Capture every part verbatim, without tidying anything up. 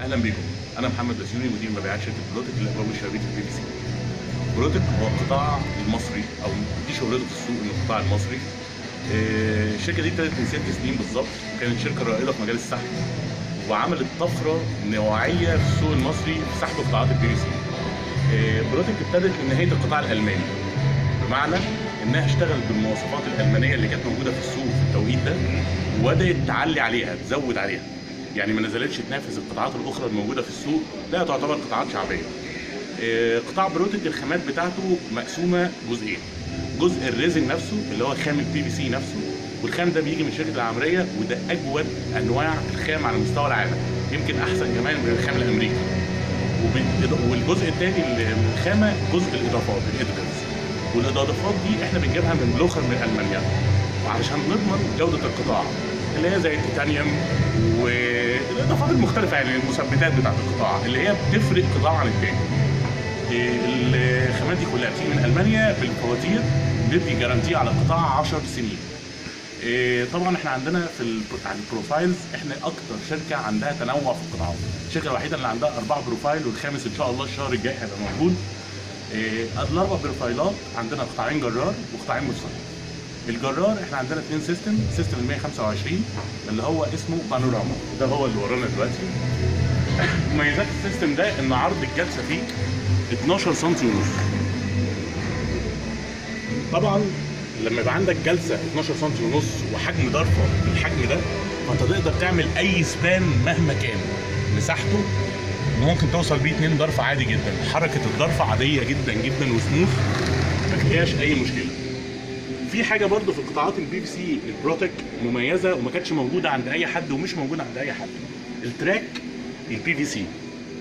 اهلا بيكم. انا محمد بسيوني، مدير مبيعات شركه بروتك للابواب والشبابيك في البي في سي. بروتك هو القطاع المصري، او دي شغلته في السوق، ان القطاع المصري. آه، الشركه دي ابتدت من ست سنين بالظبط، وكانت شركه رائده في مجال السحب، وعملت طفره نوعيه في السوق المصري في سحب قطاعات البي في سي. آه، بروتك ابتدت من نهايه القطاع الالماني، بمعنى انها اشتغلت بالمواصفات الالمانيه اللي كانت موجوده في السوق في التوقيت ده، وبدات تعلي عليها، تزود عليها. يعني ما نزلتش تنافس القطاعات الاخرى الموجوده في السوق، لا تعتبر قطاعات شعبيه. قطاع بروتك الخامات بتاعته مقسومه جزئين: جزء الريزن نفسه اللي هو خام البي في سي نفسه، والخام ده بيجي من شركه العمريه، وده اجود انواع الخام على مستوى العالم، يمكن احسن كمان من الخام الامريكي. والجزء الثاني من الخامه جزء الاضافات الاديتيفز، والاضافات دي احنا بنجيبها من بلوخر من المانيا، وعشان نضمن جوده القطاع اللي هي زي التيتانيوم والاضافات المختلفه، يعني المثبتات بتاعت القطاع اللي هي بتفرق قطاع عن الثاني. الخامات دي كلها بتيجي من المانيا بالفواتير، بندي جارانتي على القطاع عشر سنين. طبعا احنا عندنا في البروفايلز احنا اكتر شركه عندها تنوع في القطاعات، الشركه الوحيده اللي عندها اربعه بروفايل، والخامس ان شاء الله الشهر الجاي هيبقى موجود. الاربع بروفايلات عندنا قطاعين جرار وقطاعين مفصلين. الجرار احنا عندنا اثنين سيستم، سيستم ال مية وخمسة وعشرين اللي هو اسمه بانوراما، ده هو اللي ورانا دلوقتي. مميزات السيستم ده ان عرض الجلسه فيه اتناشر سنتي ونص. طبعا لما يبقى عندك جلسه اتناشر سنتي ونص وحجم ضرفه بالحجم ده، فانت تقدر تعمل اي سبان مهما كان مساحته، وممكن توصل بيه اتنين ضرفه عادي جدا. حركه الضرفه عاديه جدا جدا وسموث، ما فيهاش اي مشكله. في حاجه برضو في قطاعات البي في سي البروتك مميزه وما كانتش موجوده عند اي حد ومش موجوده عند اي حد: التراك البي في سي.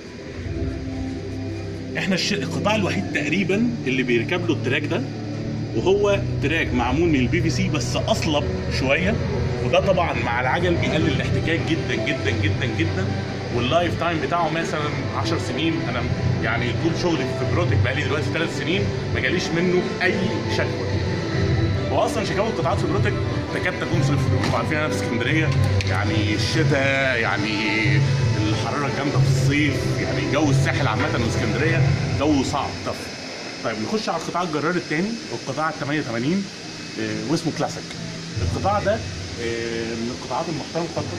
احنا القطاع الوحيد تقريبا اللي بيركب له التراك ده، وهو تراك معمول من البي في سي بس اصلب شويه، وده طبعا مع العجل بيقلل الاحتكاك جدا جدا جدا جدا، واللايف تايم بتاعه مثلا عشر سنين. انا يعني طول شغلي في بروتك بقالي دلوقتي ثلاث سنين ما جاليش منه اي شكوى. واصلا شكاوى القطاعات في بروتك تكاد تكون صفر. انتوا عارفين انا في اسكندريه، يعني الشتاء، يعني الحراره الجامده في الصيف، يعني جو الساحل عامه واسكندريه جو صعب طف. طيب نخش على القطاع الجرار الثاني، القطاع ال ثمانية وثمانين اه واسمه كلاسيك. القطاع ده اه من القطاعات المحترمه. اتفضل.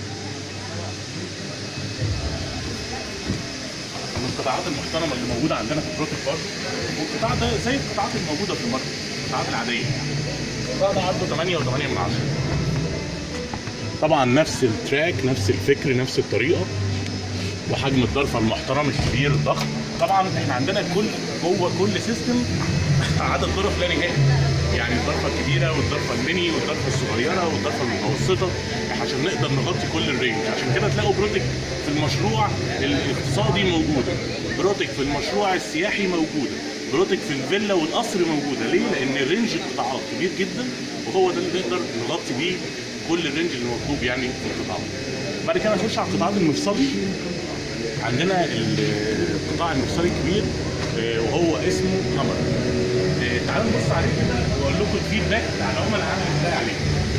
من القطاعات المحترمه اللي موجوده عندنا في بروتك برضه، والقطاع ده زي القطاعات الموجوده في الماركت، القطاعات العاديه يعني. القطاع ده عرضه ثمانية وثمانية من عشرة. طبعا نفس التراك، نفس الفكر، نفس الطريقه، وحجم الضرفه المحترم الكبير الضخم. طبعا احنا عندنا كل جوه كل سيستم عدد ضرف لا نهائي، يعني الضرفه الكبيره والضرفه الميني والضرفه الصغيره والضرفه المتوسطه، عشان نقدر نغطي كل الرينج. عشان كده تلاقوا بروتك في المشروع الاقتصادي موجوده، بروتك في المشروع السياحي موجوده، بروتك في الفيلا والقصر موجوده. ليه؟ لان رينج القطاعات كبير جدا، وهو ده اللي نقدر نغطي بيه كل الرينج اللي مطلوب يعني في القطاعات. بعد كده نخش على القطاعات المفصلي. عندنا القطاع المفصلي الكبير وهو اسمه هامر. تعالوا نبص عليه كده واقول لكم الفيدباك بتاع العملاء عامل ازاي عليه.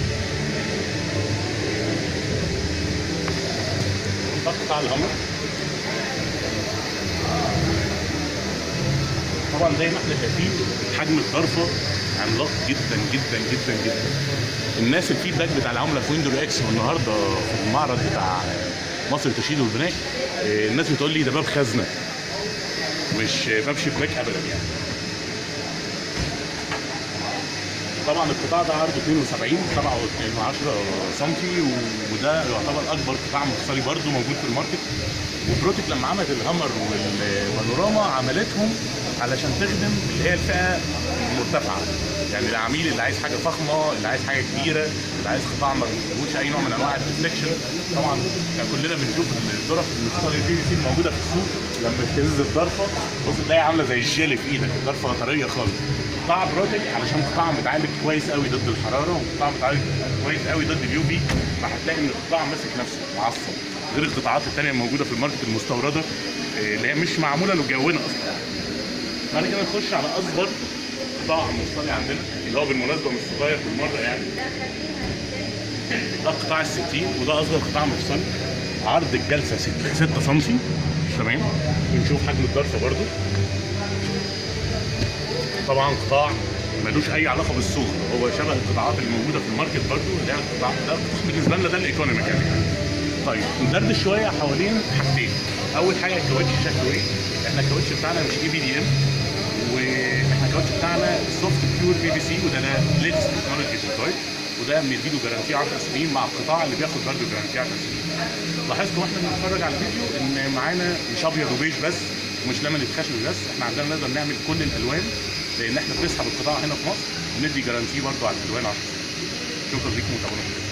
ده قطاع الهامر. طبعا زي ما احنا شايفين حجم الضرفه عملاق جدا جدا جدا جدا. الناس الفيدباك بتاع العملاء في ويندو اكس والنهارده في المعرض بتاع مصر للتشييد والبناء، الناس بتقول لي ده باب خزنه مش باب شباك ابدا يعني. طبعا القطاع ده عرضه اثنين وسبعين سبعة من عشرة سنتي، وده يعتبر اكبر قطاع مفصلي برضه موجود في الماركت. وبروتك لما عملت الهامر والبانوراما عملتهم علشان تخدم اللي هي الفئه المرتفعه، يعني العميل اللي عايز حاجه فخمه، اللي عايز حاجه كبيره، اللي عايز قطاع ما فيهوش اي نوع من انواع الريفلكشن. طبعا يعني كلنا بنشوف الظرف المفصلي البي في سي الموجوده في السوق، لما تهز الضرفه بص تلاقي عامله زي الجيلي في ايدك، الضرفه طريه خالص. قطاع بروتك علشان قطاع متعالج كويس قوي ضد الحراره، وقطاع متعالج كويس قوي ضد اليو في، فهتلاقي ان القطاع ماسك نفسه معصب، غير القطاعات الثانيه الموجوده في الماركت المستورده اللي هي مش معموله لجونا اصلا. بعد كده نخش على اصغر قطاع مفصلي عندنا، اللي هو بالمناسبه مش صغير بالمره يعني. ده قطاع الستين، وده اصغر قطاع مفصلي. عرض الجلسه ستة سم. تمام. ونشوف حجم الضرفه برضو. طبعا قطاع ملوش اي علاقه بالصوغ، هو شبه القطاعات اللي موجوده في الماركت برضو، اللي هي القطاع ده بالنسبه لنا ده الايكونوميك يعني. طيب ندردش شويه حوالين حاجتين. اول حاجه الكاوتش شكله ايه؟ احنا الكاوتش بتاعنا مش اي بي دي ام، واحنا الكاوتش بتاعنا سوفت بيور بي في سي، وده ده ليتست تكنولوجي في الكاوتش، وده بنديله جارانتي عشر سنين مع القطاع اللي بياخد برضه جارانتي عشر سنين. لاحظتوا واحنا بنتفرج على الفيديو ان معانا مش ابيض وبيج بس ومش لمنة خشب بس، احنا عندنا نقدر نعمل كل الالوان لان احنا بنسحب القطاع هنا في مصر وندي جارانتي برضه على الالوان عشر سنين. شكرا ليكم وتابعونا.